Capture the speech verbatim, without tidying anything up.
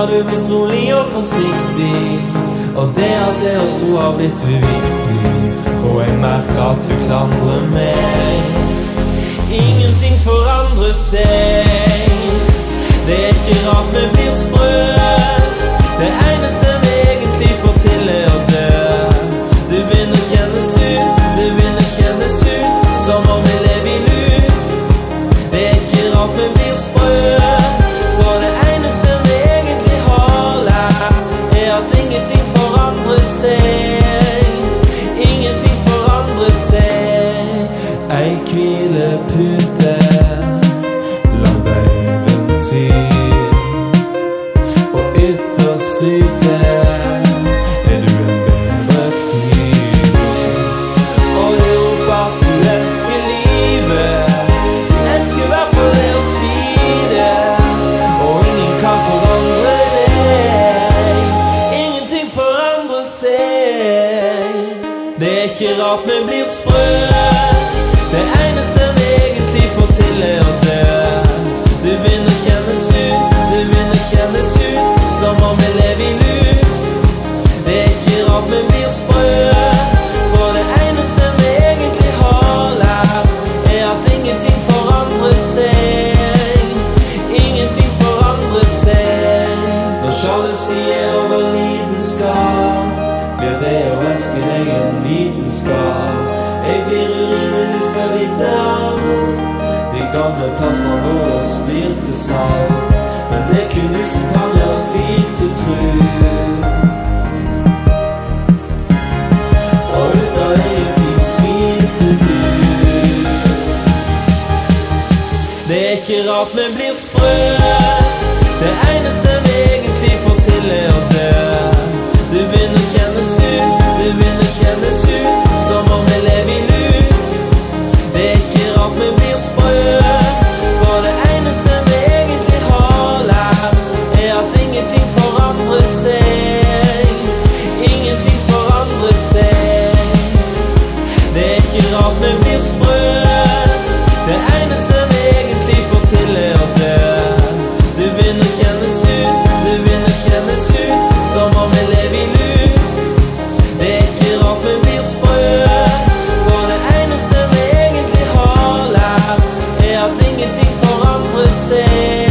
har du blitt rolig og forsiktig, og det at det oss to har blitt uviktig. Og jeg merker at du klandrer meg. Ingenting forandrer seg. Det er ikke rart vi blir sprø. Det eneste vi egentlig får til er å dø. Du begynner kjennes ut, du begynner kjennes ut som om vi lever i nu. Det er ikke rart vi blir sprø. For det eneste vi egentlig har lært er at ingenting forandrer seg. Ingenting forandrer seg. Ei hvilepute langt eventyr, og ytterst ute er du en bedre fyr. Og du roper at du elsker livet, du elsker i hvert fall det å si det, og ingen kan forandre deg. Ingenting forandrer seg. Det er ikke rart vi blir sprø. Det eneste vi egentlig får til er å dø. Du begynner kjennes ut, du begynner kjennes ut som om vi lever i nu. Det er ikke rart vi blir sprø. For det eneste vi egentlig har lært er at ingenting forandrer seg. Ingenting forandrer seg. Når sjalusi er over lidenskap, blir det å elske deg en vitenskap. Jeg blir urimelig, skal vite alt. De gamle plastene våre blir til salt, men det er kun du som kan gjøre tvil til tro. Og ut av ingenting smilte du. Det er ikke rart vi blir sprø. Det eneste vi egentlig får til er å dø. Du begynner kjennes ut, du begynner kjennes ut som om vi lever i nu. Det er ikke rart vi blir sprø. For det eneste vi egentlig har lært er at ingenting forandrer seg. Ingenting forandrer seg. Det er ikke rart vi blir sprø. Det eneste vi egentlig får til er å dø. Du begynner kjennes ut, du begynner kjennes ut som om vi lever i nu. Det er ikke rart vi blir sprø. For det eneste vi egentlig har lært er at ingenting forandrer seg.